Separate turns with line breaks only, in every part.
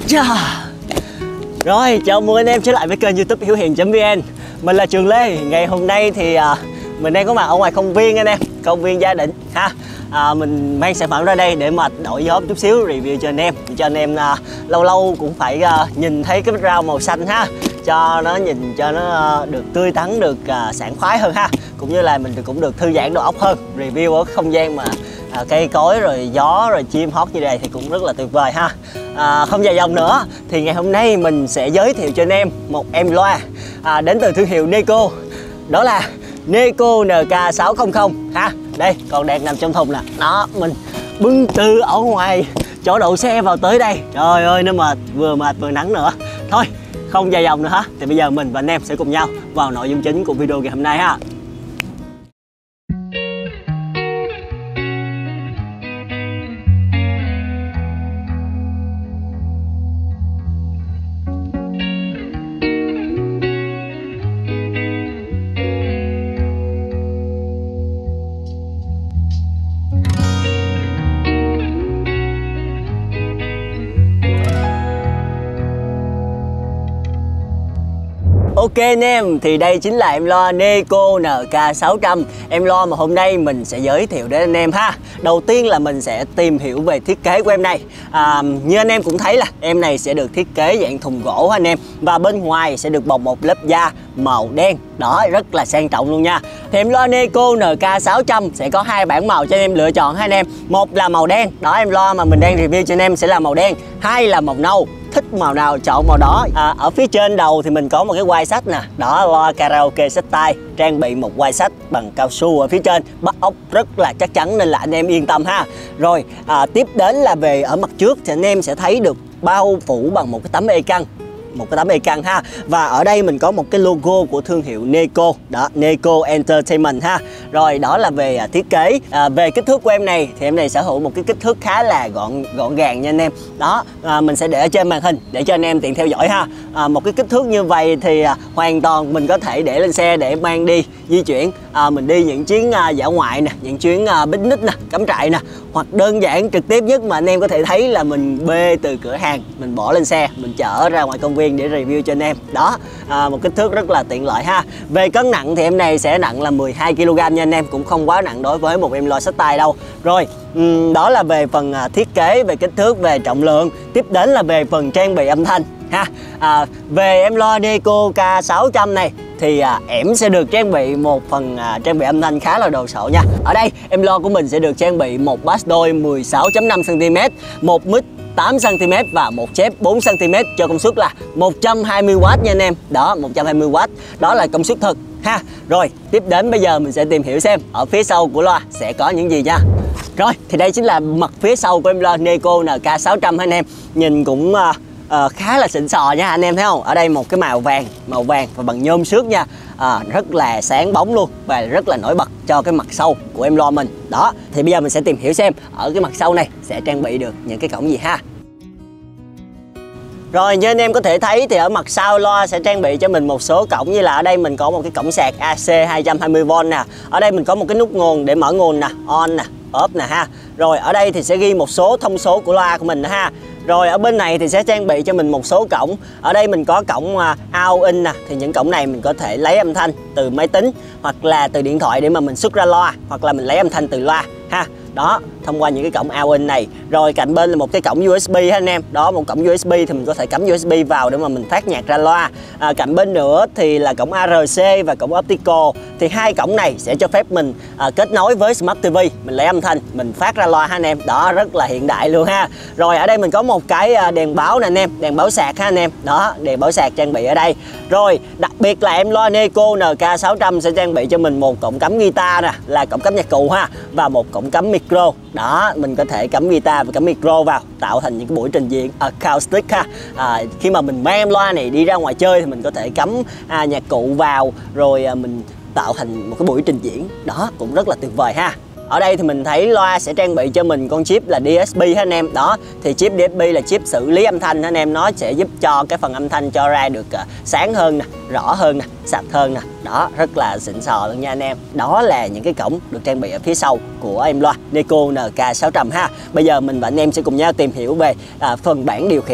Chà. Rồi, chào mừng anh em trở lại với kênh YouTube Hiếu Hiền.vn. Mình là Trường Lê. Ngày hôm nay thì mình đang có mặt ở ngoài công viên anh em, công viên Gia Định ha. Mình mang sản phẩm ra đây để mà đổi gió chút xíu, review cho anh em lâu lâu cũng phải nhìn thấy cái rau màu xanh ha, cho nó nhìn cho nó được tươi tắn, được sảng khoái hơn ha, cũng như là mình cũng được thư giãn đầu óc hơn. Review ở không gian mà cây cối rồi gió rồi chim hót như đây thì cũng rất là tuyệt vời ha. Không dài dòng nữa thì ngày hôm nay mình sẽ giới thiệu cho anh em một em loa đến từ thương hiệu Neco, đó là Neco NK600 ha. Đây còn đang nằm trong thùng nè, đó mình bưng từ ở ngoài chỗ đậu xe vào tới đây, trời ơi nó mệt, vừa mệt vừa nắng nữa. Thôi không dài dòng nữa hả, thì bây giờ mình và anh em sẽ cùng nhau vào nội dung chính của video ngày hôm nay ha. Ok anh em, thì đây chính là em loa Neco NK600, em loa mà hôm nay mình sẽ giới thiệu đến anh em ha. Đầu tiên là mình sẽ tìm hiểu về thiết kế của em này. Như anh em cũng thấy là em này sẽ được thiết kế dạng thùng gỗ ha anh em, và bên ngoài sẽ được bọc một lớp da màu đen, đó rất là sang trọng luôn nha. Thì em loa Neco NK600 sẽ có hai bảng màu cho anh em lựa chọn ha anh em. Một là màu đen, đó em loa mà mình đang review cho anh em sẽ là màu đen. Hai là màu nâu, thích màu nào chọn màu đó. Ở phía trên đầu thì mình có một cái quai sách nè, đó loa karaoke sách tay, trang bị một quai sách bằng cao su ở phía trên, bắt ốc rất là chắc chắn nên là anh em yên tâm ha. Rồi tiếp đến là về ở mặt trước thì anh em sẽ thấy được bao phủ bằng một cái tấm e căng ha, và ở đây mình có một cái logo của thương hiệu Neco, đó Neco Entertainment ha. Rồi đó là về thiết kế. Về kích thước của em này thì em này sở hữu một cái kích thước khá là gọn gàng nha anh em. Đó mình sẽ để ở trên màn hình để cho anh em tiện theo dõi ha. Một cái kích thước như vậy thì hoàn toàn mình có thể để lên xe để mang đi di chuyển. Mình đi những chuyến dã ngoại nè, những chuyến picnic nè, cắm trại nè, hoặc đơn giản trực tiếp nhất mà anh em có thể thấy là mình bê từ cửa hàng, mình bỏ lên xe, mình chở ra ngoài công viên để review cho anh em. Đó một kích thước rất là tiện lợi ha. Về cân nặng thì em này sẽ nặng là 12 kg nha anh em, cũng không quá nặng đối với một em loa sách tay đâu. Rồi đó là về phần thiết kế, về kích thước, về trọng lượng. Tiếp đến là về phần trang bị âm thanh ha. Về em loa Neco K600 này thì em sẽ được trang bị một phần trang bị âm thanh khá là đồ sộ nha. Ở đây em loa của mình sẽ được trang bị một bass đôi 16.5 cm, một mic 8 cm và một chép 4 cm cho công suất là 120W nha anh em. Đó 120W, đó là công suất thực ha. Rồi tiếp đến bây giờ mình sẽ tìm hiểu xem ở phía sau của loa sẽ có những gì nha. Rồi thì đây chính là mặt phía sau của em loa Neco NK600 anh em. Nhìn cũng khá là xịn sò nha anh em thấy không? Ở đây một cái màu vàng và bằng nhôm xước nha. Rất là sáng bóng luôn và rất là nổi bật cho cái mặt sau của em loa mình. Đó thì bây giờ mình sẽ tìm hiểu xem ở cái mặt sau này sẽ trang bị được những cái cổng gì ha. Rồi như anh em có thể thấy thì ở mặt sau loa sẽ trang bị cho mình một số cổng, như là ở đây mình có một cái cổng sạc AC 220V nè. Ở đây mình có một cái nút nguồn để mở nguồn nè, on nè, off nè ha. Rồi ở đây thì sẽ ghi một số thông số của loa của mình nữa ha. Rồi ở bên này thì sẽ trang bị cho mình một số cổng. Ở đây mình có cổng out in nè, thì những cổng này mình có thể lấy âm thanh từ máy tính hoặc là từ điện thoại để mà mình xuất ra loa, hoặc là mình lấy âm thanh từ loa ha. Đó, thông qua những cái cổng out in này. Rồi cạnh bên là một cái cổng USB ha anh em. Đó, một cổng USB thì mình có thể cắm USB vào để mà mình phát nhạc ra loa. Cạnh bên nữa thì là cổng ARC và cổng optical. Thì hai cổng này sẽ cho phép mình kết nối với Smart TV, mình lấy âm thanh, mình phát ra loa ha anh em. Đó, rất là hiện đại luôn ha. Rồi ở đây mình có một cái đèn báo nè anh em, đèn báo sạc ha anh em. Đó, đèn báo sạc trang bị ở đây. Rồi, đặc biệt là em loa Neco NK600 sẽ trang bị cho mình một cổng cắm guitar nè, là cổng cắm nhạc cụ ha, và một cổng cắm micro. Đó, mình có thể cắm guitar và cắm micro vào, tạo thành những cái buổi trình diễn acoustic ha. Khi mà mình mang em loa này đi ra ngoài chơi thì mình có thể cắm nhạc cụ vào, rồi mình tạo thành một cái buổi trình diễn. Đó, cũng rất là tuyệt vời ha. Ở đây thì mình thấy loa sẽ trang bị cho mình con chip là DSP ha anh em. Đó, thì chip DSP là chip xử lý âm thanh anh em, nó sẽ giúp cho cái phần âm thanh cho ra được sáng hơn nè, rõ hơn nè, sạch hơn nè. Đó, rất là xịn sò luôn nha anh em. Đó là những cái cổng được trang bị ở phía sau của em loa Neco NK600 ha. Bây giờ mình và anh em sẽ cùng nhau tìm hiểu về phần bảng điều khiển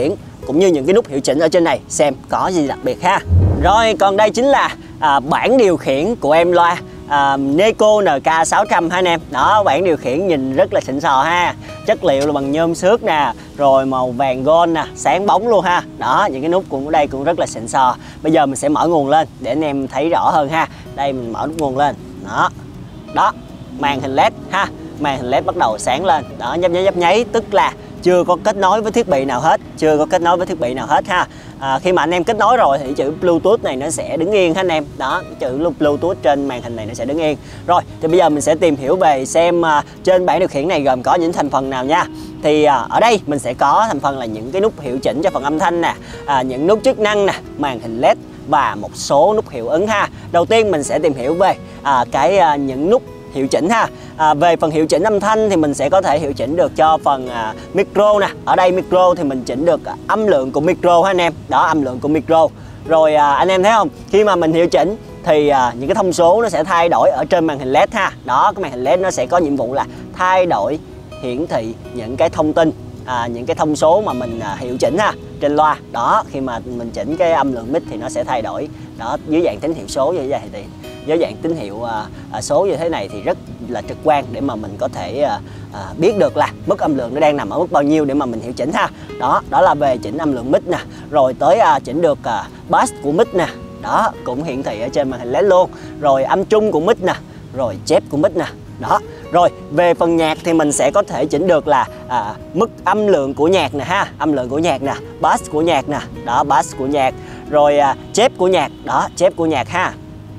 cũng như những cái nút hiệu chỉnh ở trên này xem có gì đặc biệt ha. Rồi còn đây chính là bảng điều khiển của em loa Neco NK600 ha anh em. Đó, bảng điều khiển nhìn rất là xịn sò ha. Chất liệu là bằng nhôm xước nè, rồi màu vàng gold nè, sáng bóng luôn ha. Đó, những cái nút cũng ở đây cũng rất là xịn sò. Bây giờ mình sẽ mở nguồn lên để anh em thấy rõ hơn ha. Đây mình mở nút nguồn lên. Đó. Đó, màn hình LED ha. Màn hình LED bắt đầu sáng lên. Đó, nhấp nháy tức là chưa có kết nối với thiết bị nào hết, chưa có kết nối với thiết bị nào hết ha. Khi mà anh em kết nối rồi thì chữ Bluetooth này nó sẽ đứng yên ha anh em. Đó, chữ Bluetooth trên màn hình này nó sẽ đứng yên. Rồi, thì bây giờ mình sẽ tìm hiểu về xem trên bảng điều khiển này gồm có những thành phần nào nha. Thì ở đây mình sẽ có thành phần là những cái nút hiệu chỉnh cho phần âm thanh nè, những nút chức năng nè, màn hình LED và một số nút hiệu ứng ha. Đầu tiên mình sẽ tìm hiểu về những nút hiệu chỉnh ha. Về phần hiệu chỉnh âm thanh thì mình sẽ có thể hiệu chỉnh được cho phần micro nè. Ở đây micro thì mình chỉnh được âm lượng của micro ha anh em. Đó, âm lượng của micro. Rồi anh em thấy không? Khi mà mình hiệu chỉnh thì những cái thông số nó sẽ thay đổi ở trên màn hình LED ha. Đó, cái màn hình LED nó sẽ có nhiệm vụ là thay đổi hiển thị những cái thông tin, những cái thông số mà mình hiệu chỉnh ha trên loa. Đó, khi mà mình chỉnh cái âm lượng mic thì nó sẽ thay đổi. Đó, dưới dạng tín hiệu số như vậy thì với dạng tín hiệu số như thế này thì rất là trực quan để mà mình có thể biết được là mức âm lượng nó đang nằm ở mức bao nhiêu để mà mình hiệu chỉnh ha. Đó là về chỉnh âm lượng mic nè. Rồi tới chỉnh được bass của mic nè. Đó, cũng hiển thị ở trên màn hình LED luôn. Rồi âm trung của mic nè, rồi chép của mic nè. Đó. Rồi về phần nhạc thì mình sẽ có thể chỉnh được là mức âm lượng của nhạc nè ha, âm lượng của nhạc nè, bass của nhạc nè. Đó, bass của nhạc. Rồi chép của nhạc. Đó, chép của nhạc ha.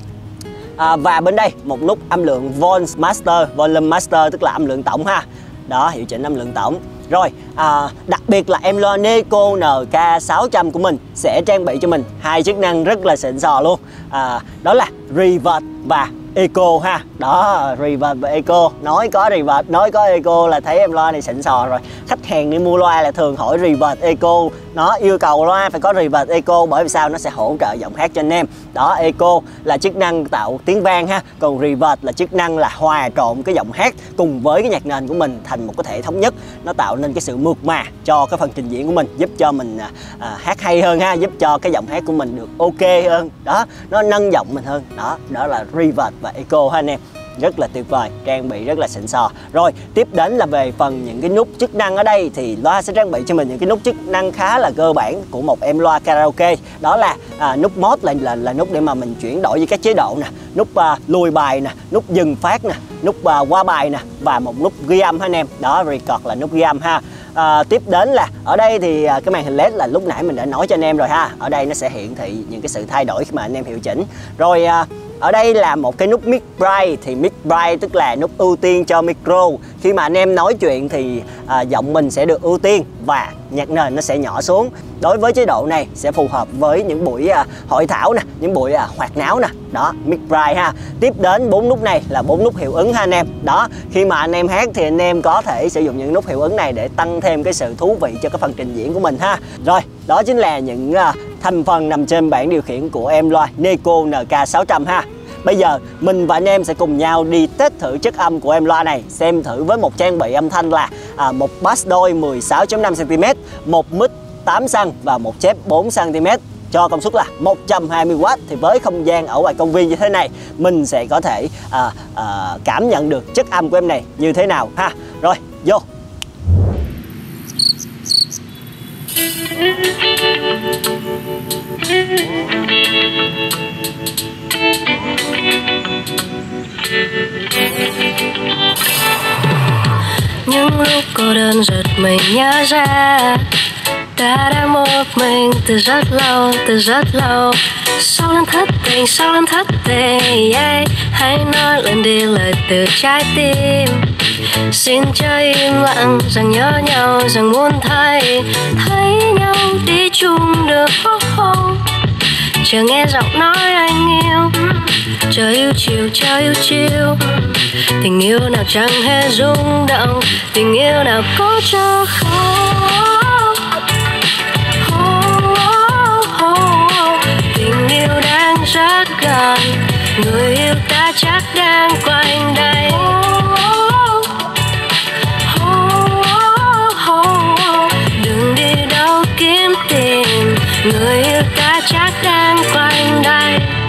Và bên đây một nút âm lượng volume master tức là âm lượng tổng ha. Đó, hiệu chỉnh âm lượng tổng. Rồi đặc biệt là em loa Neco NK600 của mình sẽ trang bị cho mình hai chức năng rất là xịn sò luôn. Đó là reverb và eco ha. Đó, reverb và eco. Nói có reverb, nói có eco là thấy em loa này xịn sò rồi. Khách hàng đi mua loa là thường hỏi reverb eco. Nó yêu cầu loa phải có reverb eco, bởi vì sao? Nó sẽ hỗ trợ giọng hát cho anh em. Đó, eco là chức năng tạo tiếng vang ha. Còn reverb là chức năng là hòa trộn cái giọng hát cùng với cái nhạc nền của mình thành một cái thể thống nhất. Nó tạo nên cái sự mượt mà cho cái phần trình diễn của mình, giúp cho mình hát hay hơn ha, giúp cho cái giọng hát của mình được ok hơn. Đó, nó nâng giọng mình hơn. Đó là reverb và eco ha anh em. Rất là tuyệt vời, trang bị rất là xịn sò. Rồi tiếp đến là về phần những cái nút chức năng. Ở đây thì loa sẽ trang bị cho mình những cái nút chức năng khá là cơ bản của một em loa karaoke. Đó là nút mode là nút để mà mình chuyển đổi với các chế độ nè, nút lùi bài nè, nút dừng phát nè, nút qua bài nè, và một nút ghi âm ha anh em. Đó, record là nút ghi âm ha. Tiếp đến là ở đây thì cái màn hình LED là lúc nãy mình đã nói cho anh em rồi ha. Ở đây nó sẽ hiển thị những cái sự thay đổi khi mà anh em hiệu chỉnh. Rồi ở đây là một cái nút mic bright, thì mic bright tức là nút ưu tiên cho micro. Khi mà anh em nói chuyện thì giọng mình sẽ được ưu tiên và nhạc nền nó sẽ nhỏ xuống. Đối với chế độ này sẽ phù hợp với những buổi hội thảo nè, những buổi hoạt náo nè. Đó, mic bright ha. Tiếp đến 4 nút này là 4 nút hiệu ứng ha anh em. Đó, khi mà anh em hát thì anh em có thể sử dụng những nút hiệu ứng này để tăng thêm cái sự thú vị cho cái phần trình diễn của mình ha. Rồi, đó chính là những thành phần nằm trên bảng điều khiển của em loa Neco NK600 ha. Bây giờ mình và anh em sẽ cùng nhau đi test thử chất âm của em loa này, xem thử với một trang bị âm thanh là một bass đôi 16.5 cm, một mic 8 cm và một chép 4 cm cho công suất là 120W. Thì với không gian ở ngoài công viên như thế này, mình sẽ có thể cảm nhận được chất âm của em này như thế nào ha. Rồi, vô.
Những lúc cô đơn giật mình nhớ ra ta đã một mình từ rất lâu. Sao lần thất tình yeah. Hãy nói lên đi lời từ trái tim. Xin cho im lặng rằng nhớ nhau, rằng muốn thấy nhau đi chung được. Chờ nghe giọng nói anh yêu, chờ yêu chiều. Tình yêu nào chẳng hề rung động, tình yêu nào có cho không. Tình yêu đang rất gần, người yêu ta chắc đang quanh đây. Đừng đi đâu kiếm tìm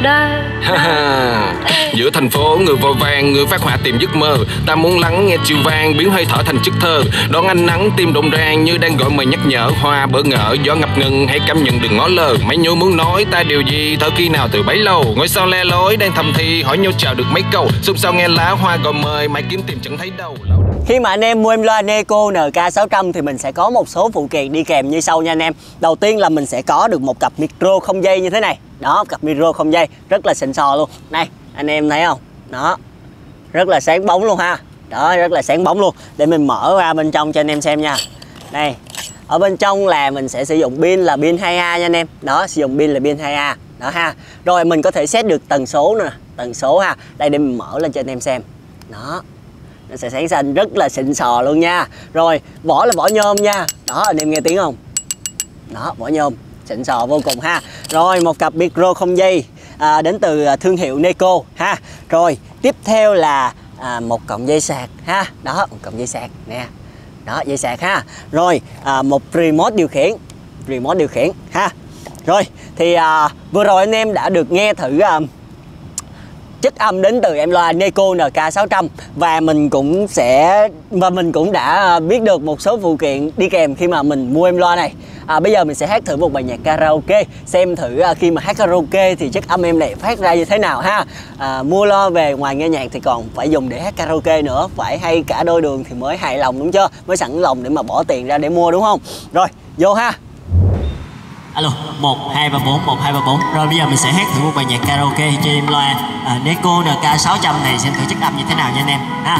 đời.
Giữa thành phố người vội vàng, người phát họa tìm giấc mơ. Ta muốn lắng nghe chiều vang, biến hơi thở thành chất thơ. Đón ánh nắng tim rộn ràng như đang gọi mời nhắc nhở. Hoa bỡ ngỡ, gió ngập ngừng, hãy cảm nhận đừng ngó lơ. Mấy nhối muốn nói ta điều gì, thở khi nào từ bấy lâu. Ngôi sao le lối đang thầm thì, hỏi nhau chào được mấy câu. Xung sao nghe lá hoa gọi mời, mãi kiếm tìm chẳng thấy đâu.
Khi mà anh em mua em loa Neko NK600 thì mình sẽ có một số phụ kiện đi kèm như sau nha anh em. Đầu tiên là mình sẽ có được một cặp micro không dây như thế này. Đó, cặp micro không dây rất là xịn sò luôn. Này, anh em thấy không? Đó, rất là sáng bóng luôn ha. Đó, rất là sáng bóng luôn. Để mình mở ra bên trong cho anh em xem nha. Đây, ở bên trong là mình sẽ sử dụng pin là pin 2A nha anh em. Đó, sử dụng pin là pin 2A. Đó ha. Rồi mình có thể set được tần số nữa, tần số ha. Đây để mình mở lên cho anh em xem. Đó. Nó sẽ sáng xanh rất là xịn sò luôn nha. Rồi vỏ là vỏ nhôm nha. Đó anh em nghe tiếng không? Đó vỏ nhôm xịn sò vô cùng ha. Rồi một cặp micro không dây đến từ thương hiệu Neko ha. Rồi tiếp theo là một cọng dây sạc ha. Đó một cọng dây sạc nè. Đó dây sạc ha. Rồi một remote điều khiển ha. Rồi thì vừa rồi anh em đã được nghe thử chất âm đến từ em loa Neko NK600 và mình cũng đã biết được một số phụ kiện đi kèm khi mà mình mua em loa này. Bây giờ mình sẽ hát thử một bài nhạc karaoke, xem thử khi mà hát karaoke thì chất âm em này phát ra như thế nào ha. Mua loa về ngoài nghe nhạc thì còn phải dùng để hát karaoke nữa, phải hay cả đôi đường thì mới hài lòng đúng chưa, mới sẵn lòng để mà bỏ tiền ra để mua đúng không. Rồi vô ha. Alo, 1, 2, 3, 4, 1, 2, 3, 4. Rồi bây giờ mình sẽ hát thử một bài nhạc karaoke trên em loa Neko NK600 này, xem thử chất âm như thế nào nha anh em ha.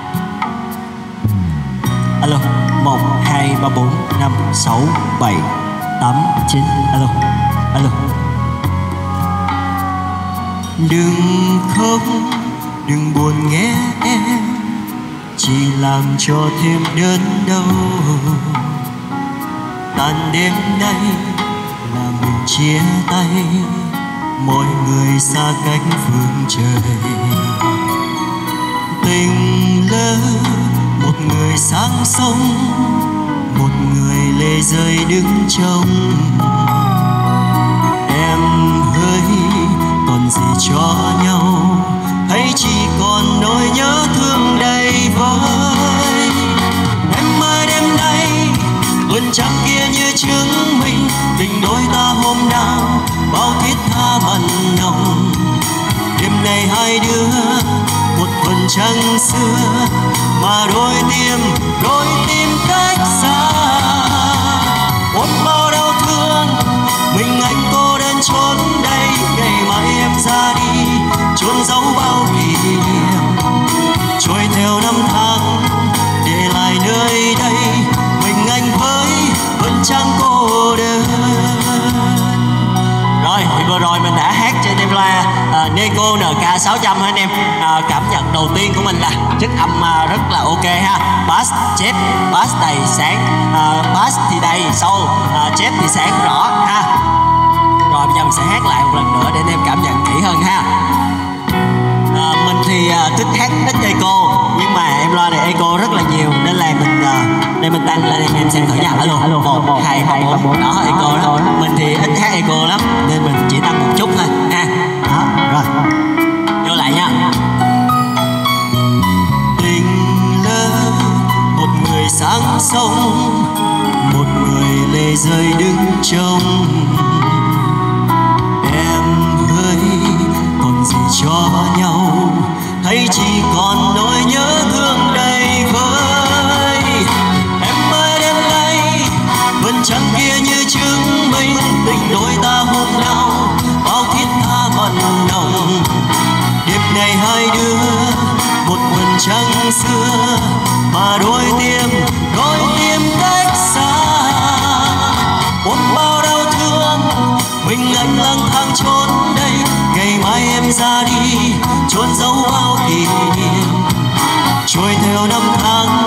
Alo, 1, 2, 3, 4, 5, 6, 7, 8, 9. Alo, alo. Đừng khóc, đừng buồn nghe em, chỉ làm cho thêm đớn đau. Tan đêm nay là mình chia tay, mỗi người xa cách phương trời. Tình lỡ một người sang sông, một người lệ rơi đứng trông. Em hỡi còn gì cho nhau, hay chỉ còn nỗi nhớ thương đầy vơi. Em ơi đêm nay vườn trăng kia như chứng minh tình đôi ta hôm nào bao thiết tha mặn nồng. Đêm nay hai đứa một vườn trăng xưa mà đôi tim cách xa. Ôm bao đau thương mình anh cô đơn trốn đây, ngày mai em ra đi chôn giấu bao kỷ niệm. Trôi theo năm tháng để lại nơi đây mình anh với vườn trăng cô đơn. Rồi thì vừa rồi mình đã hát trên em loa Neko NK600 anh em. Cảm nhận đầu tiên của mình là chất âm rất là ok ha. Bass chép, bass đầy sáng, bass thì đầy sâu, chép thì sáng rõ ha. Rồi bây giờ mình sẽ hát lại một lần nữa để anh em cảm nhận kỹ hơn ha. Mình thì thích hát ít echo, nhưng mà em loa này echo rất là nhiều nên là mình tăng lên em xem thử nha. Alo, 1, 2, 3, 4. Đó echo đó. Mình thì ít hát echo lắm nên mình chỉ tăng một chút thôi ha. Đó, rồi vô lại nha. Tình lỡ một người sang sông, một người lệ rơi đứng trông. Em ơi còn gì cho nhau, hay chỉ còn nỗi nhớ thương đầy vơi. Em ơi đêm nay vườn trăng kia như chứng minh tình đôi ta hôm nào bao thiết tha mặn nồng. Đêm nay hai đứa một vườn trăng xưa mà đôi tim cách xa. Ôm bao đau thương mình anh lang thang trốn đây, ngày mai em ra đi chôn giấu bao kỷ niệm. Trôi theo năm tháng